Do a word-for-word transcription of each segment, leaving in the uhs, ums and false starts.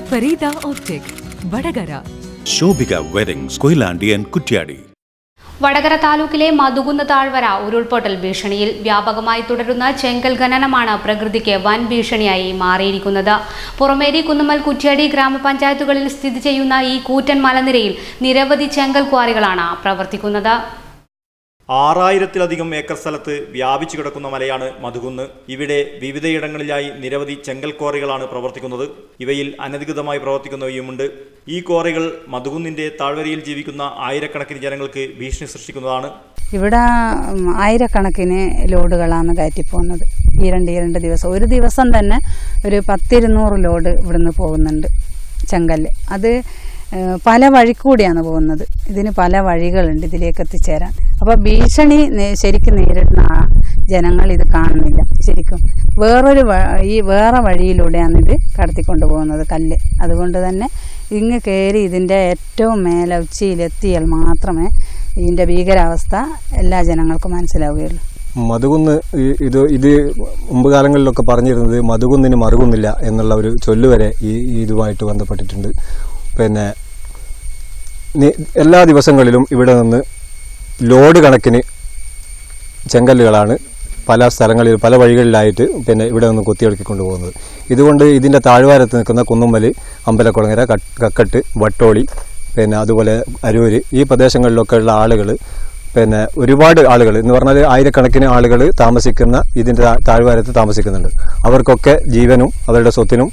Farida optic Vadakara. Shobhika weddings Koyilandy and Kuttiady. Vadakara താലൂക്കിലെ മധുകുന്ന് താഴ്വര ഉരുൾപൊട്ടൽ ഭീഷണിയിൽ. വ്യാപകമായി തുടരുന്ന ചെങ്കൽ ഖനനമാണ് പ്രകൃതിക്ക് വൻ ഭീഷണിയായി മാറിയിരിക്കുന്നത്. പുറമേരി, കുന്നുമ്മൽ, കുറ്റ്യാടി ഗ്രാമപഞ്ചായത്തുകളിൽ സ്ഥിതി ചെയ്യുന്ന ഈ കൂറ്റൻ മലനിരയിൽ നിരവധി ചെങ്കൽ ക്വാറികളാണ് പ്രവർത്തിക്കുന്നത്. ആറായിരത്തിലധികം ഏക്കർ സ്ഥലത്ത് വ്യാപിച്ചു കിടക്കുന്ന മലയാണ് മധുകുന്ന്. ഇവിടെ വിവിധയിടങ്ങളിലായി നിരവധി ചെങ്കൽ ക്വാറികളാണ് പ്രവർത്തിക്കുന്നത്. ഇവയിൽ അനധികൃതമായി പ്രവർത്തിക്കുന്നവയുമുണ്ട്. ഈ ക്വാറികൾ മധുകുന്നിന്റെ താഴ്വരയിൽ ജീവിക്കുന്ന ആയിരക്കണക്കിന് ജനങ്ങൾക്ക് ഭീഷണി സൃഷ്ടിക്കുന്നതാണ്. ഇവിടെ ആയിരക്കണക്കിന് ലോഡുകളാണ് കയറ്റിപ്പോകുന്നത്. ഈ രണ്ട് ഈ രണ്ട് ദിവസം ഒരു ദിവസം തന്നെ ഒരു പത്തിരുന്നൂറ് ലോഡ് ഇവിടുന്ന് പോകുന്നുണ്ട് ചെങ്കല്ല്. അത് പല വഴിക്കൂടിയാണ് പോകുന്നത്. ഇതിന് പല വഴികളുണ്ട് ഇതിലേക്ക് എത്തിച്ചേരാൻ. അപ്പോൾ ഭീഷണി ശരിക്കും നേരിടുന്ന ജനങ്ങൾ ഇത് കാണുന്നില്ല. ശരിക്കും വേറൊരു ഈ വേറെ വഴിയിലൂടെയാണ് ഇത് കടത്തിക്കൊണ്ടു പോകുന്നത് കല്ല്. അതുകൊണ്ട് തന്നെ ഇങ്ങ് കയറി ഇതിൻ്റെ ഏറ്റവും മേലെ ഉച്ചിയിലെത്തിയാൽ മാത്രമേ ഇതിൻ്റെ ഭീകരാവസ്ഥ എല്ലാ ജനങ്ങൾക്കും മനസ്സിലാവുകയുള്ളൂ. മധുകുന്ന് ഇത് ഇത് മുമ്പ് കാലങ്ങളിലൊക്കെ പറഞ്ഞിരുന്നത് മധുകുന്നിന് മറുകുന്നില്ല എന്നുള്ള ഒരു ചൊല്ലുവരെ ഈ ഇതുമായിട്ട് ബന്ധപ്പെട്ടിട്ടുണ്ട്. പിന്നെ എല്ലാ ദിവസങ്ങളിലും ഇവിടെ നിന്ന് ലോഡ് കണക്കിന് ചെങ്കല്ലുകളാണ് പല സ്ഥലങ്ങളിൽ പല വഴികളിലായിട്ട് പിന്നെ ഇവിടെ നിന്ന് കൊത്തിയെടുക്കിക്കൊണ്ട് പോകുന്നത്. ഇതുകൊണ്ട് ഇതിൻ്റെ താഴ്വാരത്ത് നിൽക്കുന്ന കുന്നുമ്മൽ, അമ്പലക്കുളങ്ങര, കക്കട്ട്, വട്ടോളി, പിന്നെ അതുപോലെ അരൂര് ഈ പ്രദേശങ്ങളിലൊക്കെ ഉള്ള ആളുകൾ, പിന്നെ ഒരുപാട് ആളുകൾ എന്ന് പറഞ്ഞാൽ ആയിരക്കണക്കിന് ആളുകൾ താമസിക്കുന്ന ഇതിൻ്റെ താഴ്വാരത്ത് താമസിക്കുന്നുണ്ട്. അവർക്കൊക്കെ ജീവനും അവരുടെ സ്വത്തിനും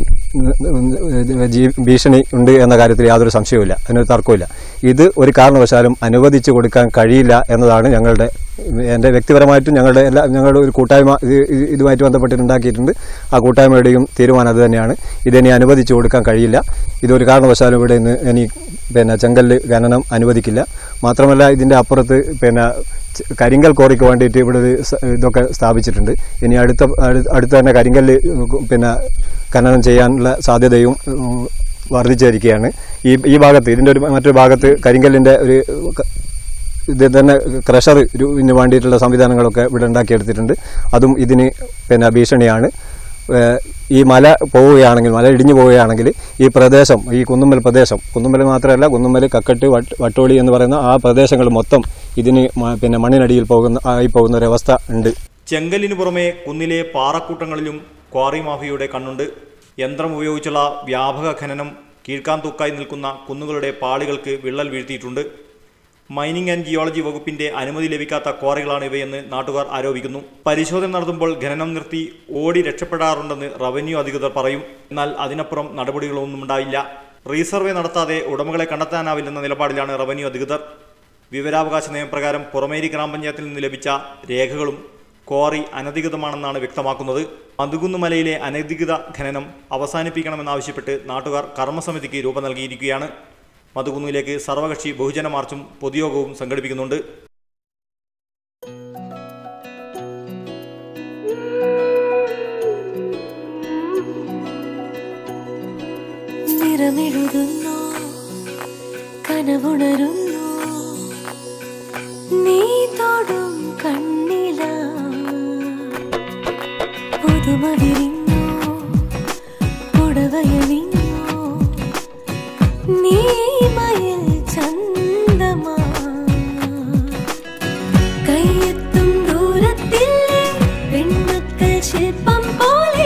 ഭീഷണി ഉണ്ട് എന്ന കാര്യത്തിൽ യാതൊരു സംശയവുമില്ല, അതിനൊരു തർക്കമില്ല. ഇത് ഒരു കാരണവശാലും അനുവദിച്ചു കൊടുക്കാൻ കഴിയില്ല എന്നതാണ് ഞങ്ങളുടെ എൻ്റെ വ്യക്തിപരമായിട്ടും ഞങ്ങളുടെ എല്ലാ ഞങ്ങളുടെ ഒരു കൂട്ടായ്മ ഇതുമായിട്ട് ബന്ധപ്പെട്ടിട്ടുണ്ടാക്കിയിട്ടുണ്ട്. ആ കൂട്ടായ്മയുടെയും തീരുമാനം അത് തന്നെയാണ്. ഇതിനി അനുവദിച്ചു കൊടുക്കാൻ കഴിയില്ല. ഇതൊരു കാരണവശാലും ഇവിടെ നിന്ന് ഇനി പിന്നെ ചെങ്കല്ല് ഖനനം അനുവദിക്കില്ല. മാത്രമല്ല ഇതിൻ്റെ അപ്പുറത്ത് പിന്നെ കരിങ്കൽ കോറിക്ക് വേണ്ടിയിട്ട് ഇവിടെ ഇതൊക്കെ സ്ഥാപിച്ചിട്ടുണ്ട്. ഇനി അടുത്ത അടുത്ത് തന്നെ കരിങ്കല്ല് പിന്നെ ഖനനം ചെയ്യാനുള്ള സാധ്യതയും വർദ്ധിച്ചിരിക്കുകയാണ്. ഈ ഈ ഭാഗത്ത് ഇതിൻ്റെ ഒരു മറ്റൊരു ഭാഗത്ത് കരിങ്കല്ലിൻ്റെ ഒരു ഇത് തന്നെ ക്രഷർ ഇതിന് വേണ്ടിയിട്ടുള്ള സംവിധാനങ്ങളൊക്കെ ഇവിടെ ഉണ്ടാക്കിയെടുത്തിട്ടുണ്ട്. അതും ഇതിന് പിന്നെ ഭീഷണിയാണ്. ഈ മല പോവുകയാണെങ്കിൽ മല ഇടിഞ്ഞു പോവുകയാണെങ്കിൽ ഈ പ്രദേശം ഈ കുന്നുമ്മൽ പ്രദേശം കുന്നുമ്മൽ മാത്രമല്ല കുന്നുമ്മൽ, കക്കട്ട്, വട്ടോളി എന്ന് പറയുന്ന ആ പ്രദേശങ്ങൾ മൊത്തം ഇതിന് പിന്നെ മണ്ണിനടിയിൽ പോകുന്ന ആയി പോകുന്ന ഒരവസ്ഥ ഉണ്ട്. ചെങ്കലിന് പുറമെ കുന്നിലെ പാറക്കൂട്ടങ്ങളിലും ക്വാറി മാഫിയയുടെ കണ്ണുണ്ട്. യന്ത്രം ഉപയോഗിച്ചുള്ള വ്യാപക ഖനനം കീഴ്ക്കാൻ തൂക്കായി നിൽക്കുന്ന കുന്നുകളുടെ പാളികൾക്ക് വിള്ളൽ വീഴ്ത്തിയിട്ടുണ്ട്. മൈനിങ് ആൻഡ് ജിയോളജി വകുപ്പിന്റെ അനുമതി ലഭിക്കാത്ത ക്വാറികളാണ് ഇവയെന്ന് നാട്ടുകാർ ആരോപിക്കുന്നു. പരിശോധന നടത്തുമ്പോൾ ഖനനം നിർത്തി ഓടി രക്ഷപ്പെടാറുണ്ടെന്ന് റവന്യൂ അധികൃതർ പറയും. എന്നാൽ അതിനപ്പുറം നടപടികളൊന്നും ഉണ്ടായില്ല. റീസർവേ നടത്താതെ ഉടമകളെ കണ്ടെത്താനാവില്ലെന്ന നിലപാടിലാണ് റവന്യൂ അധികൃതർ. വിവരാവകാശ നിയമപ്രകാരം പുറമേരി ഗ്രാമപഞ്ചായത്തിൽ നിന്ന് ലഭിച്ച രേഖകളും ക്വാറി അനധികൃതമാണെന്നാണ് വ്യക്തമാക്കുന്നത്. മധുകുന്ന് മലയിലെ അനധികൃത ഖനനം അവസാനിപ്പിക്കണമെന്നാവശ്യപ്പെട്ട് നാട്ടുകാർ കർമ്മസമിതിക്ക് രൂപം നൽകിയിരിക്കുകയാണ്. മധുകുന്നിലേക്ക് സർവകക്ഷി ബഹുജന മാർച്ചും പൊതുയോഗവും സംഘടിപ്പിക്കുന്നുണ്ട്. നിറമെഴുതുന്നു, കനവുണരുന്നു, നീ തൊടും കണ്ണില പുതുമ വിരിഞ്ഞു, പുടവയണിഞ്ഞു, നീ മയിൽ ചന്തമാ കയ്യെത്തും ദൂരത്തിൽ പെൺമക്കൾ ശില്പം പോലെ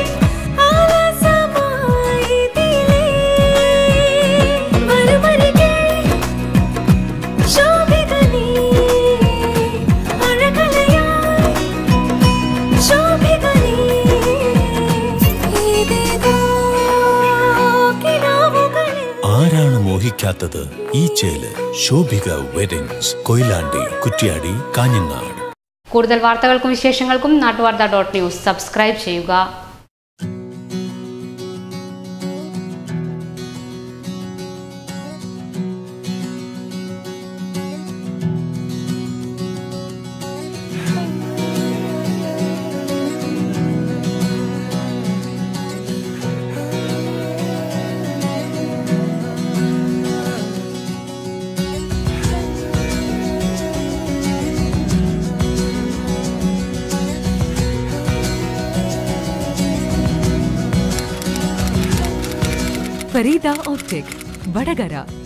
മോഹിക്കാത്തത് ഈ ചേല്. ശോഭിക വെഡിങ്സ് കൊയിലാണ്ടി, കുറ്റ്യാടി, കാഞ്ഞങ്ങാട്. കൂടുതൽ വാർത്തകൾക്കും വിശേഷങ്ങൾക്കും നാട്ടുവാർത്ത ഡോട്ട് ന്യൂസ് സബ്സ്ക്രൈബ് ചെയ്യുക. ഫരീദ ഓപ്റ്റിക് വടകര.